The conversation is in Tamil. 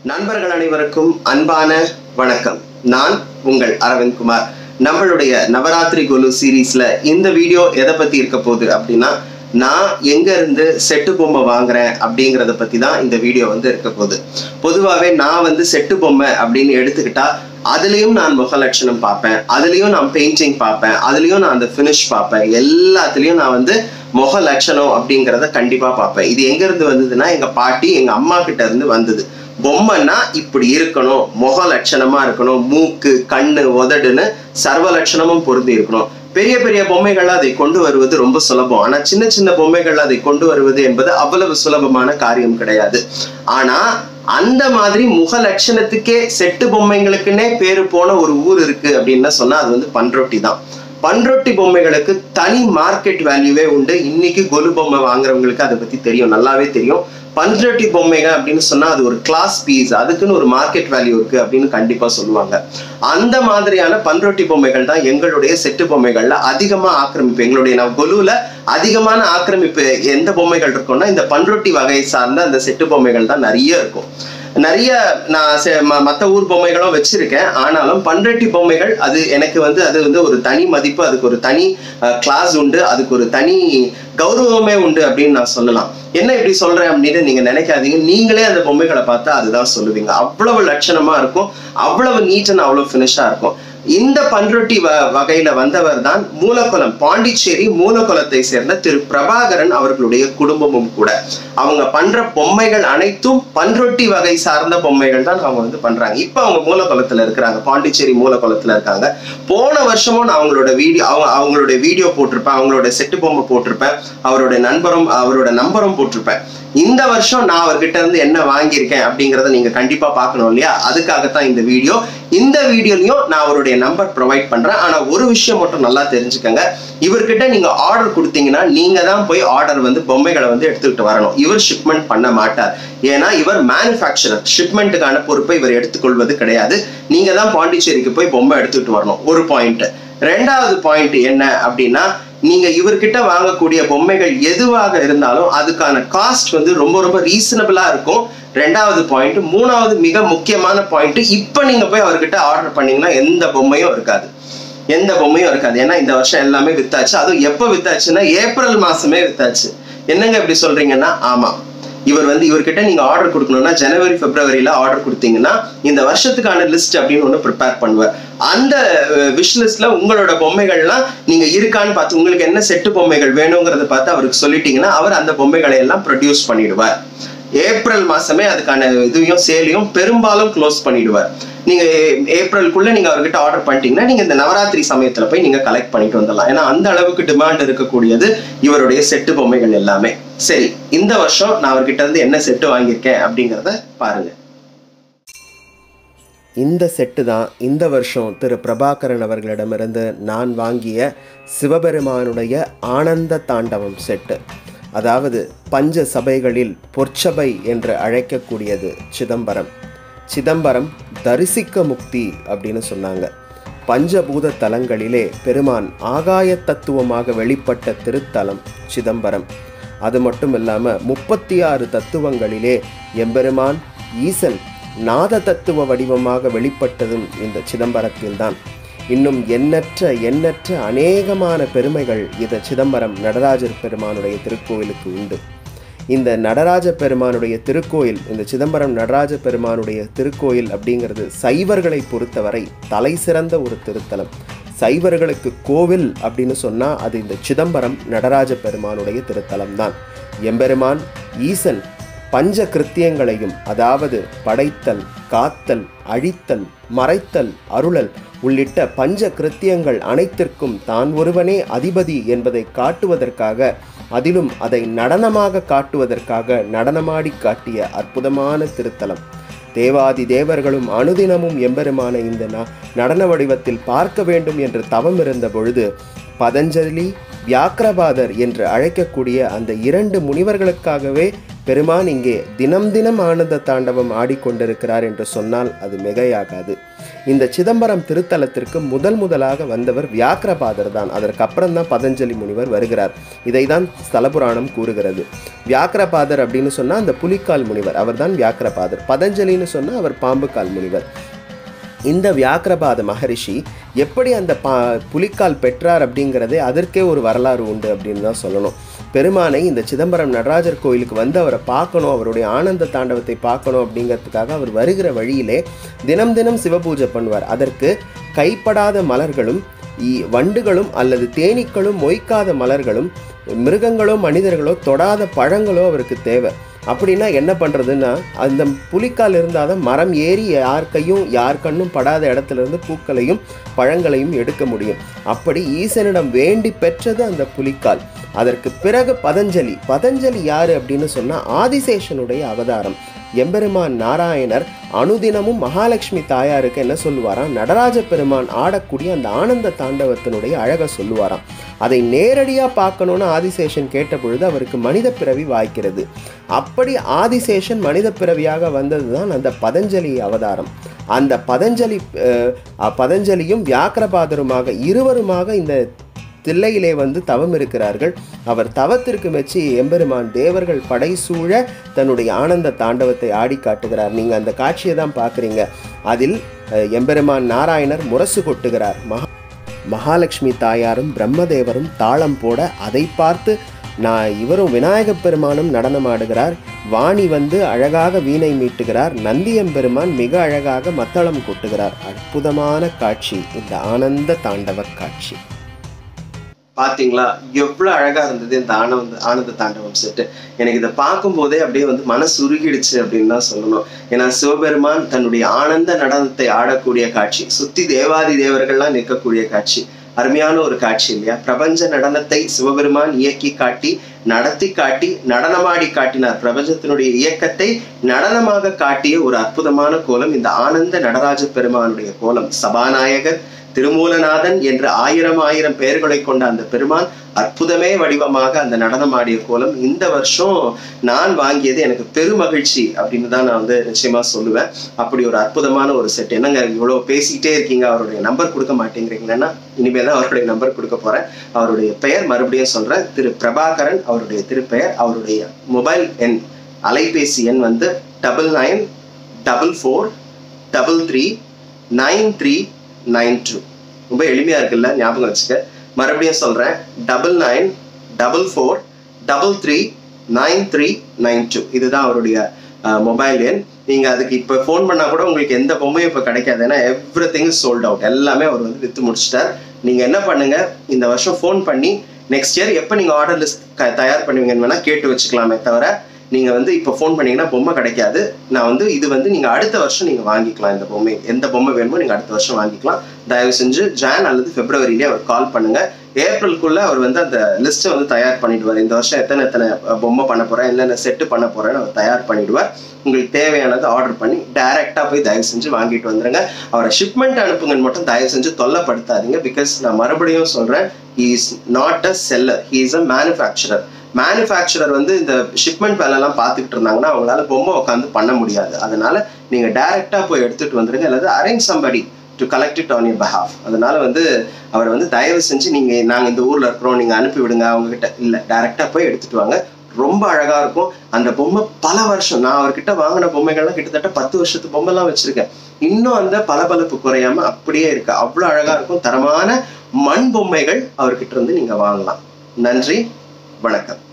நண்பர்கள் அனைவருக்கும் அன்பான வணக்கம். நான் உங்கள் அரவிந்த் குமார். நம்மளுடைய நவராத்திரி கோலு சீரீஸ்ல இந்த வீடியோ எதை பத்தி இருக்க போகுது அப்படின்னா, நான் எங்க இருந்து செட்டு பொம்மை வாங்குறேன் அப்படிங்கறத பத்தி தான் இந்த வீடியோ இருக்க போகுது. பொதுவாகவே நான் செட்டு பொம்மை அப்படின்னு எடுத்துக்கிட்டா அதுலயும் நான் முக லட்சணம் பார்ப்பேன், அதுலயும் நான் பெயிண்டிங் பார்ப்பேன், அதுலயும் நான் அந்த ஃபினிஷ் பார்ப்பேன், எல்லாத்துலயும் நான் முக லட்சணம் அப்படிங்கிறத கண்டிப்பா பார்ப்பேன். இது எங்க இருந்து வந்ததுன்னா, எங்க பாட்டி எங்க அம்மா கிட்ட இருந்து வந்தது. பொம்மைன்னா இப்படி இருக்கணும், முக லட்சணமா இருக்கணும், மூக்கு கண்ணு உதடுன்னு சர்வ லட்சணமும் பொருந்தி இருக்கணும். பெரிய பெரிய பொம்மைகள் அதை கொண்டு வருவது ரொம்ப சுலபம். ஆனா சின்ன சின்ன பொம்மைகள் அதை கொண்டு வருவது என்பது அவ்வளவு சுலபமான காரியம் கிடையாது. ஆனா அந்த மாதிரி முக லட்சணத்துக்கே செட்டு பொம்மைங்களுக்குன்னே பேரு போன ஒரு ஊர் இருக்கு அப்படின்னு சொன்னா அது பன்ருட்டி தான். பன்ருட்டி பொம்மைகளுக்கு தனி மார்க்கெட் வேல்யூவே உண்டு. இன்னைக்கு கொலு பொம்மை வாங்குறவங்களுக்கு அதை பத்தி தெரியும், நல்லாவே தெரியும். பன்ருட்டி பொம்மைகள் அப்படின்னு சொன்னா அது ஒரு கிளாஸ் பீஸ், அதுக்குன்னு ஒரு மார்க்கெட் வேல்யூ இருக்கு அப்படின்னு கண்டிப்பா சொல்லுவாங்க. அந்த மாதிரியான பன்ருட்டி பொம்மைகள் தான் எங்களுடைய செட்டு பொம்மைகள்ல அதிகமா ஆக்கிரமிப்பு. எங்களுடைய கொலுல அதிகமான ஆக்கிரமிப்பு எந்த பொம்மைகள் இருக்கும்னா இந்த பன்ருட்டி வகை சார்ந்த அந்த செட்டு பொம்மைகள் தான் நிறைய இருக்கும். நிறைய நான் மற்ற ஊர் பொம்மைகளும் வச்சிருக்கேன். ஆனாலும் பன்ருட்டி பொம்மைகள் அது எனக்கு அது ஒரு தனி மதிப்பு, அதுக்கு ஒரு தனி கிளாஸ் உண்டு, அதுக்கு ஒரு தனி கௌரவமே உண்டு அப்படின்னு நான் சொல்லலாம். என்ன இப்படி சொல்றேன் அப்படின்னு நீங்க நினைக்காதீங்க. நீங்களே அந்த பொம்மைகளை பார்த்தா அதுதான் சொல்லுவீங்க. அவ்வளவு லட்சணமா இருக்கும், அவ்வளவு நீட் அண்ட் அவ்வளவு ஃபினிஷா இருக்கும். இந்த பன்ருட்டி வகையில வந்தவர் தான் மூலக்குளம், பாண்டிச்சேரி மூலக்குளத்தை சேர்ந்த திரு பிரபாகரன் அவர்களுடைய குடும்பமும் கூட. அவங்க பண்ற பொம்மைகள் அனைத்தும் பன்ருட்டி வகை சார்ந்த பொம்மைகள் தான் அவங்க பண்றாங்க. இப்ப அவங்க மூலக்குளத்துல இருக்கிறாங்க, பாண்டிச்சேரி மூலக்குளத்துல இருக்காங்க. போன வருஷமும் நான் அவங்களுடைய வீடியோ போட்டிருப்பேன், அவங்களோட செட்டு பொம்மை போட்டிருப்பேன், அவரோட நம்பரும் போட்டிருப்பேன். இந்த வருஷம் நான் அவர்கிட்ட இருந்து என்ன வாங்கியிருக்கேன் அப்படிங்கறத நீங்க கண்டிப்பா பார்க்கணும் இல்லையா? அதுக்காகத்தான் இந்த வீடியோ. இந்த வீடியோலயும் நான் அவருடைய நம்பர் ப்ரொவைட் பண்றேன். ஆனா ஒரு விஷயம் மட்டும் நல்லா தெரிஞ்சுக்கங்க, இவர்கிட்ட நீங்க ஆர்டர் கொடுத்தீங்கன்னா நீங்க தான் போய் ஆர்டர் பொம்மைகளை எடுத்துக்கிட்டு வரணும். இவர் ஷிப்மெண்ட் பண்ண மாட்டார். ஏன்னா இவர் மேனுஃபேக்சரர். ஷிப்மெண்ட்டுக்கான பொறுப்பை இவர் எடுத்துக்கொள்வது கிடையாது. நீங்க தான் பாண்டிச்சேரிக்கு போய் பொம்மை எடுத்துக்கிட்டு வரணும். ஒரு பாயிண்ட். ரெண்டாவது பாயிண்ட் என்ன அப்படின்னா, நீங்க இவர்கிட்ட வாங்கக்கூடிய பொம்மைகள் எதுவாக இருந்தாலும் அதுக்கான காஸ்ட் ரொம்ப ரொம்ப ரீசனபிளா இருக்கும். ரெண்டாவது பாயிண்ட். மூணாவது மிக முக்கியமான பாயிண்ட், இப்ப நீங்க போய் அவர்கிட்ட ஆர்டர் பண்ணீங்கன்னா எந்த பொம்மையும் இருக்காது, எந்த பொம்மையும் இருக்காது. ஏன்னா இந்த வருஷம் எல்லாமே வித்தாச்சு. அதுவும் எப்ப வித்தாச்சுன்னா ஏப்ரல் மாசமே வித்தாச்சு. என்னங்க இப்படி சொல்றீங்கன்னா, ஆமா, இவர்கிட்ட நீங்க ஆர்டர் கொடுக்கணும்னா ஜனவரி பிப்ரவரியில ஆர்டர் கொடுத்தீங்கன்னா இந்த வருஷத்துக்கான லிஸ்ட் அப்படின்னு ஒண்ணு ப்ரிப்பேர் பண்ணுவார். அந்த விஷ் லிஸ்ட்ல உங்களோட பொம்மைகள்லாம் நீங்க இருக்கான்னு பார்த்து உங்களுக்கு என்ன செட்டு பொம்மைகள் வேணுங்கிறத பார்த்து அவருக்கு சொல்லிட்டீங்கன்னா அவர் அந்த பொம்மைகளை எல்லாம் ப்ரொடியூஸ் பண்ணிடுவார். ஏப்ரல் மாசமே அதுக்கான இதையும் சேலையும் பெரும்பாலும் க்ளோஸ் பண்ணிடுவார். நீங்க ஏப்ரலுக்குள்ள நீங்க அவர்கிட்ட ஆர்டர் பண்ணிட்டீங்கன்னா நீங்க இந்த நவராத்திரி சமயத்துல போய் நீங்க கலெக்ட் பண்ணிட்டு வந்துடலாம். ஏன்னா அந்த அளவுக்கு டிமாண்ட் இருக்கக்கூடியது இவருடைய செட்டு பொம்மைகள் எல்லாமே. சரி, இந்த வருஷம் நான் அவர்கிட்ட இருந்து என்ன செட்டு வாங்கியிருக்கேன் அப்படிங்கிறத பாருங்க. இந்த செட்டு தான் இந்த வருஷம் திரு பிரபாகரன் அவர்களிடமிருந்து நான் வாங்கிய சிவபெருமானுடைய ஆனந்த தாண்டவம் செட்டு. அதாவது பஞ்ச சபைகளில் பொற்சபை என்று அழைக்கக்கூடியது சிதம்பரம். சிதம்பரம் தரிசிக்க முக்தி அப்படின்னு சொன்னாங்க. பஞ்சபூத தலங்களிலே பெருமான் ஆகாய தத்துவமாக வெளிப்பட்ட திருத்தலம் சிதம்பரம். அது மட்டும் இல்லாமல் 36 தத்துவங்களிலே எம்பெருமான் ஈசன் நாத தத்துவ வடிவமாக வெளிப்பட்டதும் இந்த சிதம்பரத்தில்தான். இன்னும் எண்ணற்ற அநேகமான பெருமைகள் இந்த சிதம்பரம் நடராஜர் பெருமானுடைய திருக்கோயிலுக்கு உண்டு. இந்த நடராஜ பெருமானுடைய திருக்கோயில், இந்த சிதம்பரம் நடராஜ பெருமானுடைய திருக்கோயில் அப்படிங்கிறது சைவர்களை பொறுத்தவரை தலை சிறந்த ஒரு திருத்தலம். சைவர்களுக்கு கோவில் அப்படின்னு சொன்னா அது இந்த சிதம்பரம் நடராஜ பெருமானுடைய திருத்தலம் தான். எம்பெருமான் ஈசன் பஞ்ச கிருத்தியங்களையும், அதாவது படைத்தல், காத்தல், அழித்தல், மறைத்தல், அருளல் உள்ளிட்ட பஞ்ச கிருத்தியங்கள் அனைத்திற்கும் தான் ஒருவனே அதிபதி என்பதை காட்டுவதற்காக, அதிலும் அதை நடனமாக காட்டுவதற்காக நடனமாடி காட்டிய அற்புதமான திருத்தலம். தேவாதி தேவர்களும் அனுதினமும் எம்பெருமான இந்த நடன வடிவத்தில் பார்க்க வேண்டும் என்று தவம் இருந்த பொழுது பதஞ்சலி, வியாக்கிரபாதர் என்று அழைக்கக்கூடிய அந்த 2 முனிவர்களுக்காகவே பெருமான் இங்கே தினம் தினம் ஆனந்த தாண்டவம் ஆடிக்கொண்டிருக்கிறார் என்று சொன்னால் அது மிகையாகாது. இந்த சிதம்பரம் திருத்தலத்திற்கு முதலாக வந்தவர் வியாக்கிரபாதர் தான். அதற்கப்புறம் தான் பதஞ்சலி முனிவர் வருகிறார். இதை தான் ஸ்தலபுராணம் கூறுகிறது. வியாக்கிரபாதர் அப்படின்னு சொன்னால் அந்த புலிக்கால் முனிவர், அவர் தான் வியாக்கிரபாதர். பதஞ்சலின்னு சொன்னால் அவர் பாம்புக்கால் முனிவர். இந்த வியாக்கிரபாத மகரிஷி எப்படி அந்த புலிக்கால் பெற்றார் அப்படிங்கிறதே அதற்கே ஒரு வரலாறு உண்டு அப்படின்னு தான் சொல்லணும். பெருமானை இந்த சிதம்பரம் நடராஜர் கோயிலுக்கு வந்து அவரை பார்க்கணும், அவருடைய ஆனந்த தாண்டவத்தை பார்க்கணும் அப்படிங்கிறதுக்காக அவர் வருகிற வழியிலே தினம் தினம் சிவபூஜை பண்ணுவார். அதற்கு கைப்படாத மலர்களும் வண்டுகளும் அல்லது தேனீக்களும் மொய்க்காத மலர்களும் மிருகங்களோ மனிதர்களோ தொடாத பழங்களோ அவருக்கு தேவை. அப்படின்னா என்ன பண்ணுறதுன்னா, அந்த புலிக்கால் இருந்தால் தான் மரம் ஏறி யார் கண்ணும் படாத இடத்துல இருந்து பூக்களையும் பழங்களையும் எடுக்க முடியும். அப்படி ஈசனிடம் வேண்டி பெற்றது அந்த புலிக்கால். அதற்கு பிறகு பதஞ்சலி யாரு அப்படின்னு சொன்னால் ஆதிசேஷனுடைய அவதாரம். எம்பெருமான் நாராயணர் அனுதினமும் மகாலட்சுமி தாயாருக்கு என்ன சொல்லுவாராம், நடராஜ பெருமான் ஆடக்கூடிய அந்த ஆனந்த தாண்டவத்தினுடைய அழகை சொல்லுவாராம். அதை நேரடியாக பார்க்கணுன்னு ஆதிசேஷன் கேட்ட பொழுது அவருக்கு மனித பிறவி வாய்க்கிறது. அப்படி ஆதிசேஷன் மனித பிறவியாக வந்தது தான் அந்த பதஞ்சலி அவதாரம். அந்த பதஞ்சலியும் வியாக்கிரபாதருமாக இருவருமாக இந்த தில்லையிலே வந்து தவம் இருக்கிறார்கள். அவர் தவத்திற்கு மெச்சி எம்பெருமான் தேவர்கள் படைசூழ தன்னுடைய ஆனந்த தாண்டவத்தை ஆடி காட்டுகிறார். நீங்கள் அந்த காட்சியை தான் பார்க்குறீங்க. அதில் எம்பெருமான் நாராயணர் முரசு கொட்டுகிறார். மகாலட்சுமி தாயாரும் பிரம்மதேவரும் தாளம் போட அதை பார்த்து இவரும் விநாயகப் பெருமானும் நடனம் ஆடுகிறார். வாணி வந்து அழகாக வீணை மீட்டுகிறார். நந்தியம்பெருமான் மிக அழகாக மத்தளம் கொட்டுகிறார். அற்புதமான காட்சி இந்த ஆனந்த தாண்டவ காட்சி. பாத்தீங்களா எவ்வளவு அழகா இருந்தது இந்த ஆனந்த தாண்டவம் செட்டு. எனக்கு இதை பார்க்கும் போதே அப்படியே வந்து மனசு உருகிடுச்சு அப்படின்னு தான் சொல்லணும். ஏன்னா சிவபெருமான் தன்னுடைய ஆனந்த நடனத்தை ஆடக்கூடிய காட்சி, சுத்தி தேவாதி தேவர்கள்லாம் நிற்கக்கூடிய காட்சி, அருமையான ஒரு காட்சி இல்லையா? பிரபஞ்ச நடனத்தை சிவபெருமான் இயக்கி காட்டி, நடத்தி காட்டி, நடனமாடி காட்டினார். பிரபஞ்சத்தினுடைய இயக்கத்தை நடனமாக காட்டிய ஒரு அற்புதமான கோலம் இந்த ஆனந்த நடராஜ பெருமானுடைய கோலம். சபாநாயகர், திருமூலநாதன் என்று ஆயிரம் பெயர்களை கொண்ட அந்த பெருமான் அற்புதமே வடிவமாக அந்த நடனமாடிய கோலம் இந்த வருஷம் நான் வாங்கியது எனக்கு பெருமகிழ்ச்சி அப்படின்னு தான் நான் வந்து நிச்சயமா சொல்லுவேன். அப்படி ஒரு அற்புதமான ஒரு செட். என்னங்க இவ்வளவு பேசிக்கிட்டே இருக்கீங்க, அவருடைய நம்பர் கொடுக்க மாட்டேங்கிறீங்கன்னா இனிமேல் தான் அவருடைய நம்பர் கொடுக்க போறேன். அவருடைய பெயர் மறுபடியும் சொல்றேன், திரு பிரபாகரன் அவருடைய திருப்பெயர். அவருடைய மொபைல் எண், அலைபேசி எண் வந்து 9944339392. ரொம்ப எளிமையா இருக்குல்ல, ஞாபகம் வச்சுக்க. மறுபடியும் சொல்றேன், 9944339392. இதுதான் அவருடைய மொபைல் எண். நீங்க அதுக்கு இப்ப போன் பண்ணா கூட உங்களுக்கு எந்த பொம்மையும் இப்ப கிடைக்காது. ஏன்னா எவ்ரிதிங் இஸ் சோல்ட் அவுட். எல்லாமே அவர் வந்து வித்து முடிச்சிட்டார். நீங்க என்ன பண்ணுங்க, இந்த வருஷம் போன் பண்ணி நெக்ஸ்ட் இயர் எப்ப நீங்க ஆர்டர் லிஸ்ட் தயார் பண்ணுவீங்கன்னு வேணா கேட்டு வச்சுக்கலாமே தவிர, நீங்க வந்து இப்ப போன் பண்ணீங்கன்னா பொம்மை கிடைக்காது. நான் வந்து இது வந்து நீங்க அடுத்த வருஷம் நீங்க வாங்கிக்கலாம். இந்த பொம்மை எந்த பொம்மை வேணுமோ நீங்க அடுத்த வருஷம் வாங்கிக்கலாம். தயவு செஞ்சு ஜான் அல்லது பிப்ரவரியிலே அவர் கால் பண்ணுங்க. ஏப்ரலுக்குள்ள அவர் வந்து அந்த லிஸ்ட்டை வந்து தயார் பண்ணிடுவார். இந்த வருஷம் எத்தனை பொம்மை பண்ண போறேன், என்னென்ன செட்டு பண்ண போறேன்னு அவர் தயார் பண்ணிடுவார். உங்களுக்கு தேவையானதை ஆர்டர் பண்ணி டைரக்டா போய் தயவு செஞ்சு வாங்கிட்டு வந்துருங்க. அவரை ஷிப்மெண்ட் அனுப்புங்கன்னு மட்டும் தயவு செஞ்சு தொல்லைப்படுத்தாதீங்க. பிகாஸ் நான் மறுபடியும் சொல்றேன், he is not a seller, he is a manufacturer. Manufacturer வந்து இந்த ஷிப்மெண்ட் வேலைலாம் பார்த்துக்கிட்டு இருந்தாங்கன்னா அவங்களால பொம்மை உட்காந்து பண்ண முடியாது. அதனால நீங்க டைரக்டா போய் எடுத்துட்டு வந்துருங்க, அல்லது arrange somebody to collect it on your behalf. அதனால வந்து அவர் வந்து தயவு செஞ்சு நாங்க இந்த ஊர்ல இருக்கிறோம், நீங்க அனுப்பி விடுங்க அவங்க கிட்ட இல்ல, டைரக்டா போய் எடுத்துட்டு வாங்க. ரொம்ப அழகா இருக்கும் அந்த பொம்மை. பல வருஷம் நான் அவர்கிட்ட வாங்கின பொம்மைகள்லாம் கிட்டத்தட்ட 10 வருஷத்து பொம்மைலாம் வச்சிருக்கேன். இன்னும் அந்த பளபளப்பு குறையாம அப்படியே இருக்கு. அவ்வளவு அழகா இருக்கும். தரமான மண் பொம்மைகள் அவர்கிட்ட இருந்து நீங்க வாங்கலாம். நன்றி, வணக்கம்.